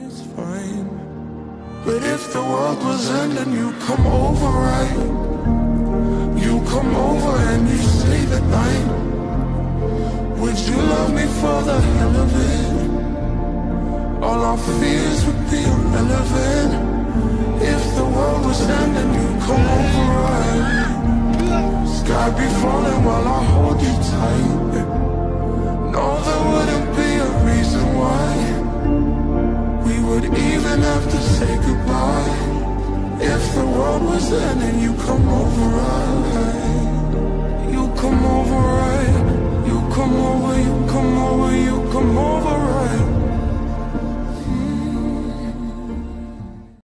it's fine. But if the world was ending, you come over, right? You come over and you stay the night. Would you love me for the hell of it? All our fears would be irrelevant. If the world was ending, you come over, right? Sky be falling while I hold you tight. No, there wouldn't be a reason why we would even have to say goodbye. If the world was ending, you come over, right? You come over, right? You come over, you come over, you come over, right?